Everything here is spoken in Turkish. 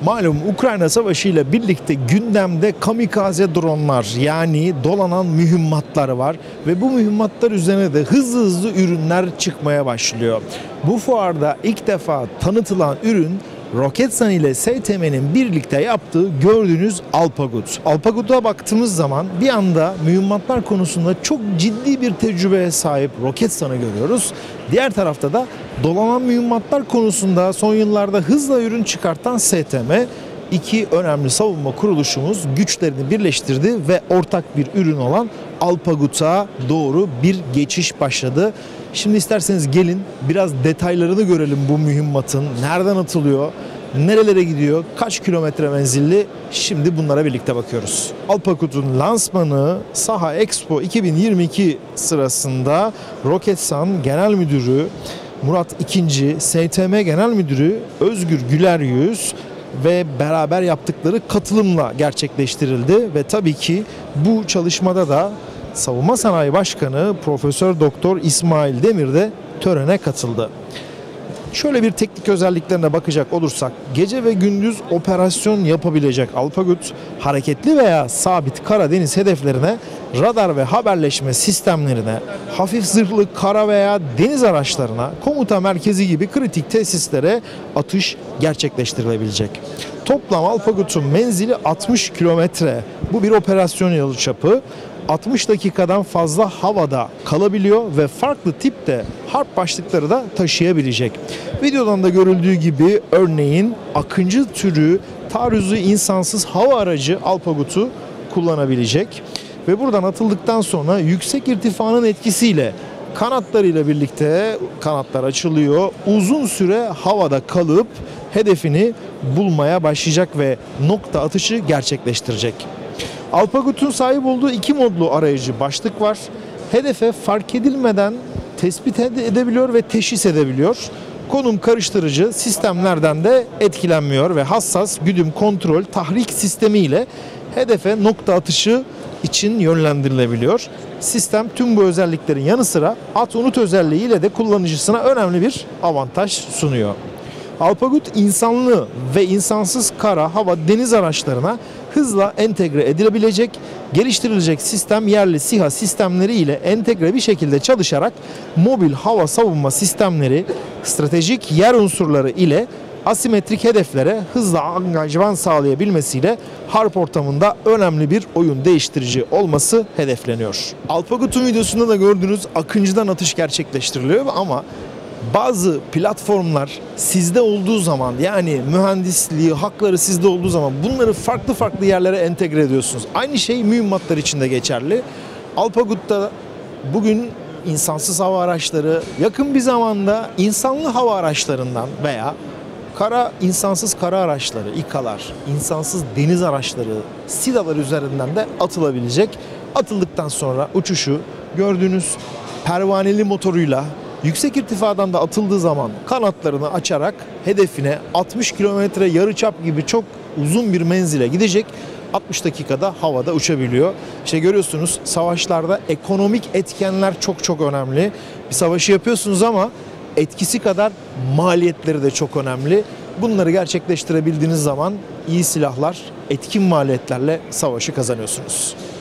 Malum Ukrayna Savaşı ile birlikte gündemde kamikaze dronlar, yani dolanan mühimmatlar var ve bu mühimmatlar üzerine de hızlı ürünler çıkmaya başlıyor. Bu fuarda ilk defa tanıtılan ürün Roketsan ile STM'nin birlikte yaptığı gördüğünüz Alpagut. Alpagut'a baktığımız zaman bir anda mühimmatlar konusunda çok ciddi bir tecrübeye sahip Roketsan'ı görüyoruz. Diğer tarafta da dolanan mühimmatlar konusunda son yıllarda hızla ürün çıkartan STM, iki önemli savunma kuruluşumuz güçlerini birleştirdi ve ortak bir ürün olan Alpagut'a doğru bir geçiş başladı. Şimdi isterseniz gelin biraz detaylarını görelim bu mühimmatın. Nereden atılıyor, nerelere gidiyor, kaç kilometre menzilli, şimdi bunlara birlikte bakıyoruz. Alpagut'un lansmanı Saha Expo 2022 sırasında Roketsan Genel Müdürü Murat II, STM Genel Müdürü Özgür Güleryüz ve beraber yaptıkları katılımla gerçekleştirildi ve tabii ki bu çalışmada da Savunma Sanayi Başkanı Profesör Doktor İsmail Demir de törene katıldı. Şöyle bir teknik özelliklerine bakacak olursak, gece ve gündüz operasyon yapabilecek Alpagut, hareketli veya sabit kara deniz hedeflerine, radar ve haberleşme sistemlerine, hafif zırhlı kara veya deniz araçlarına, komuta merkezi gibi kritik tesislere atış gerçekleştirilebilecek. Toplam Alpagut'un menzili 60 kilometre. Bu bir operasyon yarıçapı. 60 dakikadan fazla havada kalabiliyor ve farklı tipte harp başlıkları da taşıyabilecek. Videodan da görüldüğü gibi örneğin Akıncı türü taarruzu insansız hava aracı Alpagut'u kullanabilecek ve buradan atıldıktan sonra yüksek irtifanın etkisiyle kanatlarıyla birlikte kanatlar açılıyor. Uzun süre havada kalıp hedefini bulmaya başlayacak ve nokta atışı gerçekleştirecek. Alpagut'un sahip olduğu iki modlu arayıcı başlık var. Hedefe fark edilmeden tespit edebiliyor ve teşhis edebiliyor. Konum karıştırıcı sistemlerden de etkilenmiyor ve hassas güdüm kontrol tahrik sistemi ile hedefe nokta atışı için yönlendirilebiliyor. Sistem tüm bu özelliklerin yanı sıra at unut özelliği ile de kullanıcısına önemli bir avantaj sunuyor. Alpagut insanlı ve insansız kara, hava, deniz araçlarına hızla entegre edilebilecek, geliştirilecek sistem yerli SİHA sistemleri ile entegre bir şekilde çalışarak mobil hava savunma sistemleri, stratejik yer unsurları ile asimetrik hedeflere hızla angajman sağlayabilmesiyle harp ortamında önemli bir oyun değiştirici olması hedefleniyor. Alpagut'un videosunda da gördüğünüz Akıncı'dan atış gerçekleştiriliyor ama bazı platformlar sizde olduğu zaman, yani mühendisliği, hakları sizde olduğu zaman bunları farklı yerlere entegre ediyorsunuz. Aynı şey mühimmatlar için de geçerli. Alpagut'ta bugün insansız hava araçları, yakın bir zamanda insanlı hava araçlarından veya insansız kara araçları, İKA'lar, insansız deniz araçları, SİDA'lar üzerinden de atılabilecek. Atıldıktan sonra uçuşu gördüğünüz pervaneli motoruyla yüksek irtifadan da atıldığı zaman kanatlarını açarak hedefine 60 kilometre yarıçap gibi çok uzun bir menzile gidecek. 60 dakikada havada uçabiliyor. İşte görüyorsunuz, savaşlarda ekonomik etkenler çok önemli. Bir savaşı yapıyorsunuz ama etkisi kadar maliyetleri de çok önemli. Bunları gerçekleştirebildiğiniz zaman iyi silahlar, etkin maliyetlerle savaşı kazanıyorsunuz.